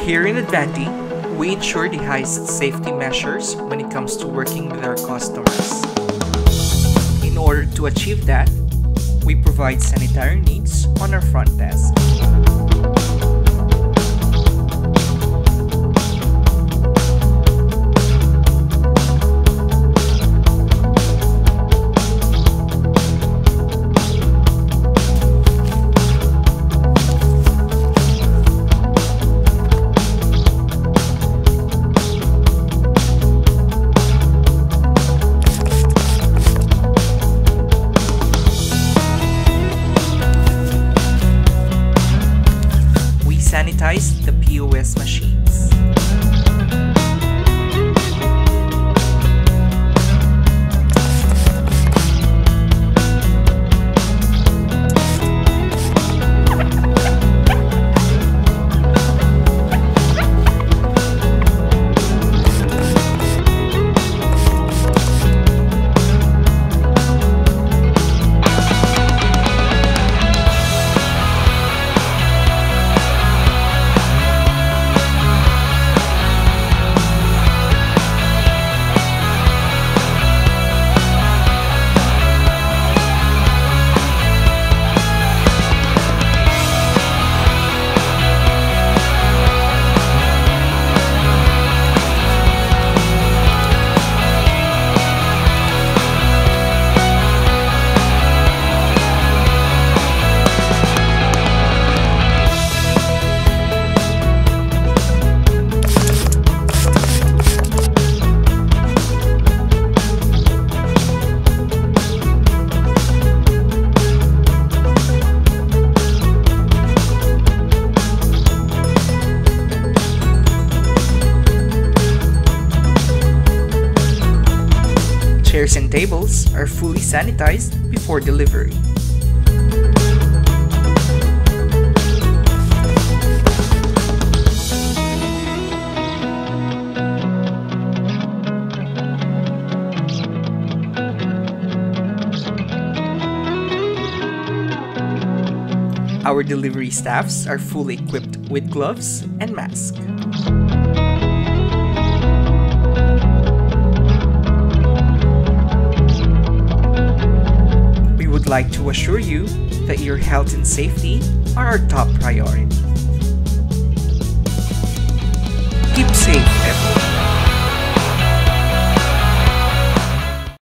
Here in ADVANTI, we ensure the highest safety measures when it comes to working with our customers. In order to achieve that, we provide sanitary needs on our front desk. Sanitize the POS machines. Chairs and tables are fully sanitized before delivery. Our delivery staffs are fully equipped with gloves and masks. Like to assure you that your health and safety are our top priority. Keep safe, everyone.